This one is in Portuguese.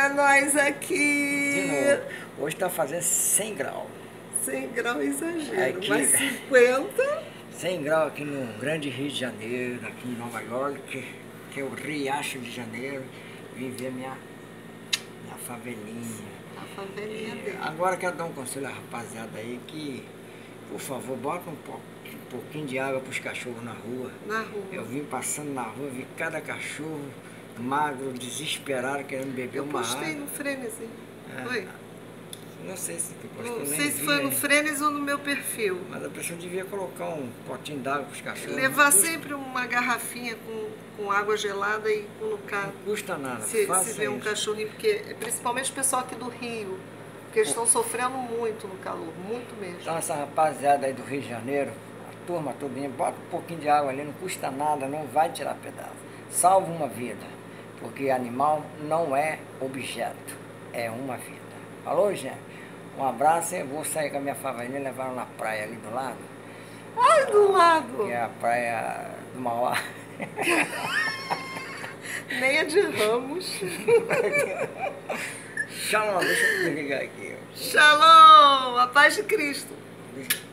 Olha nós De aqui. novo. Hoje está fazendo 100 graus. 100 graus é exagero, Aqui. mas 50... 100 graus aqui no grande Rio de Janeiro, aqui em Nova York, que é o Riacho de Janeiro. Vim ver minha favelinha. A favelinha dele. Agora quero dar um conselho à rapaziada aí que, por favor, bota um pouquinho de água para os cachorros na rua. Na rua. Eu vim passando na rua, vi cada cachorro magro, desesperado, querendo beber uma água. Eu postei no Frenesi. Foi? Não sei se tu postou, Não nem sei se vi foi no aí. Frenesi ou no meu perfil. Mas a pessoa devia colocar um potinho d'água para os cachorros. Levar Não custa- sempre uma garrafinha com água gelada e colocar. Não custa nada, Se faça vê um isso. cachorrinho, porque principalmente o pessoal aqui do Rio, porque eles estão sofrendo muito no calor, muito mesmo. Então essa rapaziada aí do Rio de Janeiro, a turma todinha, bota um pouquinho de água ali, não custa nada, não vai tirar pedaço. Salva uma vida, porque animal não é objeto, é uma vida. Falou, gente? Um abraço, eu vou sair com a minha favelinha e levar ela na praia ali do lado, Ai, do lado! que é a praia do Mauá. Nem a de Ramos. Shalom, deixa eu desligar aqui. Shalom! A paz de Cristo. Deixa-